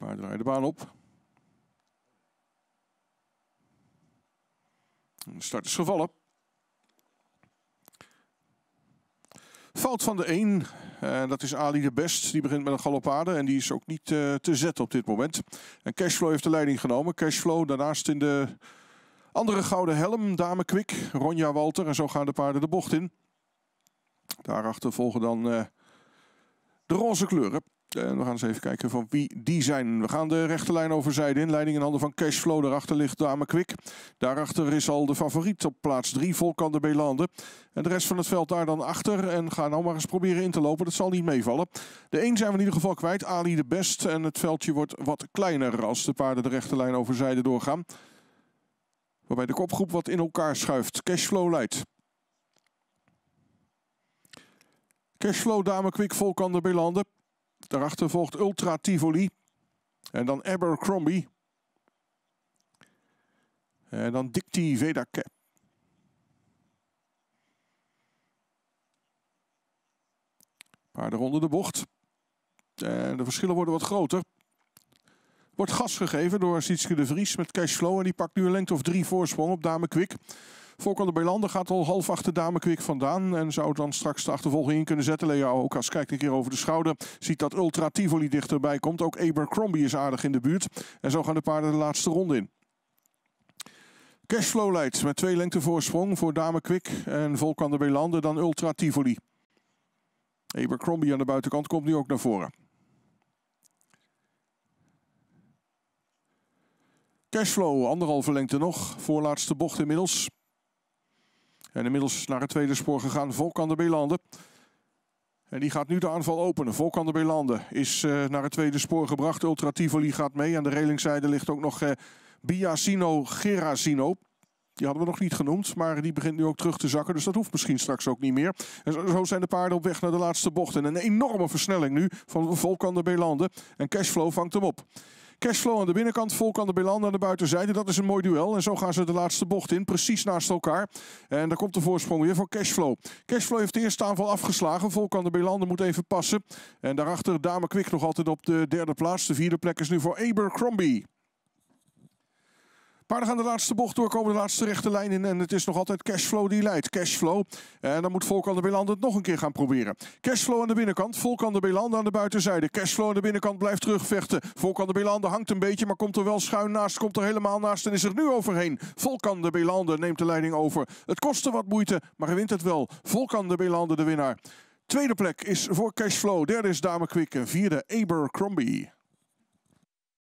Paard draait de baan op. De start is gevallen. Fout van de 1. Dat is Ali de Best. Die begint met een galopade. En die is ook niet te zetten op dit moment. En Cashflow heeft de leiding genomen. Cashflow daarnaast in de andere gouden helm. Dame Quick. Ronja Walter. En zo gaan de paarden de bocht in. Daarachter volgen dan de roze kleuren. En we gaan eens even kijken van wie die zijn. We gaan de rechte lijn over zijde in. Leiding in handen van Cashflow. Daarachter ligt Dame Quick. Daarachter is al de favoriet op plaats 3. Volkan de Belande. En de rest van het veld daar dan achter. En ga nou maar eens proberen in te lopen. Dat zal niet meevallen. De 1 zijn we in ieder geval kwijt. Ali de Best. En het veldje wordt wat kleiner als de paarden de rechte lijn over zijde doorgaan. Waarbij de kopgroep wat in elkaar schuift. Cashflow leidt. Cashflow, Dame Quick, Volkan de Belande. Daarachter volgt Ultra Tivoli. En dan Abercrombie. En dan Dicty Vedake. Paarden onder de bocht. En de verschillen worden wat groter. Wordt gas gegeven door Sietske de Vries met Cashflow. En die pakt nu een lengte of 3 voorsprong op Dame Quick. Volkan de Belande gaat al half achter Dame Quick vandaan. En zou dan straks de achtervolging in kunnen zetten. Lea ook als kijkt een keer over de schouder. Ziet dat Ultra Tivoli dichterbij komt. Ook Abercrombie is aardig in de buurt. En zo gaan de paarden de laatste ronde in. Cashflow leidt met 2 lengte voorsprong voor Dame Quick en Volkan de Belande. Dan Ultra Tivoli. Abercrombie aan de buitenkant komt nu ook naar voren. Cashflow, 1,5 lengte nog. Voorlaatste bocht inmiddels. En inmiddels naar het tweede spoor gegaan Volkan de Belande. En die gaat nu de aanval openen. Volkan de Belande is naar het tweede spoor gebracht. Ultra Tivoli gaat mee. Aan de relingzijde ligt ook nog Biasino Gerasino. Die hadden we nog niet genoemd, maar die begint nu ook terug te zakken. Dus dat hoeft misschien straks ook niet meer. En zo zijn de paarden op weg naar de laatste bocht. En een enorme versnelling nu van Volkan de Belande. En Cashflow vangt hem op. Cashflow aan de binnenkant, Volkan de Belande aan de buitenzijde. Dat is een mooi duel. En zo gaan ze de laatste bocht in, precies naast elkaar. En daar komt de voorsprong weer voor Cashflow. Cashflow heeft de eerste aanval afgeslagen. Volkan de Belande moet even passen. En daarachter Dame Quick nog altijd op de derde plaats. De vierde plek is nu voor Abercrombie. Paarden gaan de laatste bocht doorkomen, de laatste rechte lijn in. En het is nog altijd Cashflow die leidt. Cashflow. En dan moet Volkan de Belande het nog een keer gaan proberen. Cashflow aan de binnenkant. Volkan de Belande aan de buitenzijde. Cashflow aan de binnenkant blijft terugvechten. Volkan de Belande hangt een beetje, maar komt er wel schuin naast. Komt er helemaal naast en is er nu overheen. Volkan de Belande neemt de leiding over. Het kostte wat moeite, maar hij wint het wel. Volkan de Belande de winnaar. Tweede plek is voor Cashflow. Derde is Dame Quick. En vierde Abercrombie.